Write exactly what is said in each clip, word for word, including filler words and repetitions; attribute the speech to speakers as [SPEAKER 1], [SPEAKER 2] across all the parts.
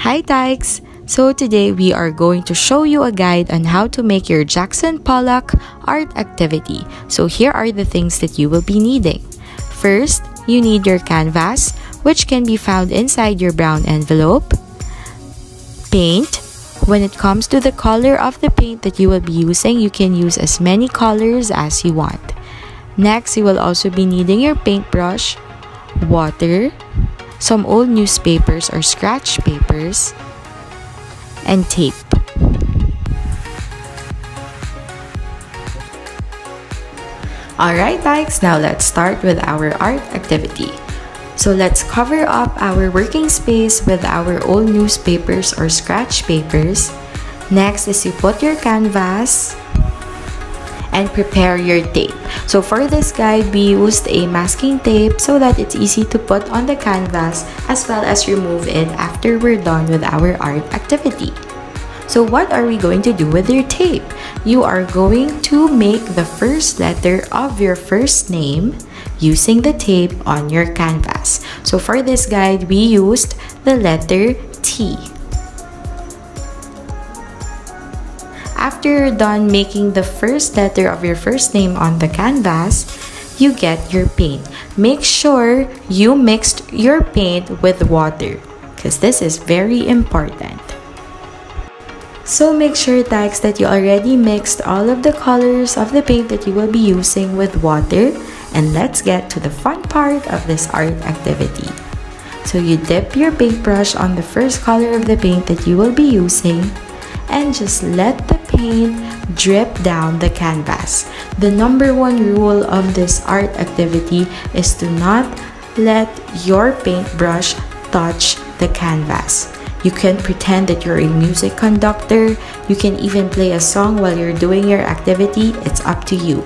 [SPEAKER 1] Hi Tykes! So today we are going to show you a guide on how to make your Jackson Pollock art activity. So here are the things that you will be needing. First, you need your canvas, which can be found inside your brown envelope. Paint. When it comes to the color of the paint that you will be using, you can use as many colors as you want. Next, you will also be needing your paintbrush, water, some old newspapers or scratch papers, and tape. Alright Tykes, now let's start with our art activity. So let's cover up our working space with our old newspapers or scratch papers. Next is you put your canvas and prepare your tape. So for this guide, we used a masking tape so that it's easy to put on the canvas as well as remove it after we're done with our art activity. So what are we going to do with your tape? You are going to make the first letter of your first name using the tape on your canvas. So for this guide, we used the letter T. After you're done making the first letter of your first name on the canvas, you get your paint. Make sure you mixed your paint with water because this is very important. So make sure Tykes that you already mixed all of the colors of the paint that you will be using with water, and let's get to the fun part of this art activity. So you dip your paintbrush on the first color of the paint that you will be using and just let the paint drip down the canvas. The number one rule of this art activity is to not let your paintbrush touch the canvas. You can pretend that you're a music conductor. You can even play a song while you're doing your activity. It's up to you.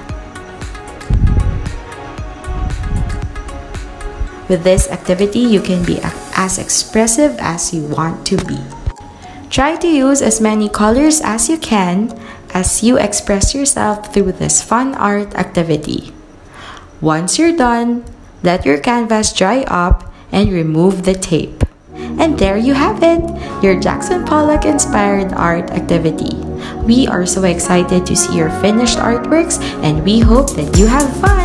[SPEAKER 1] With this activity, you can be as expressive as you want to be. Try to use as many colors as you can as you express yourself through this fun art activity. Once you're done, let your canvas dry up and remove the tape. And there you have it, your Jackson Pollock inspired art activity. We are so excited to see your finished artworks and we hope that you have fun!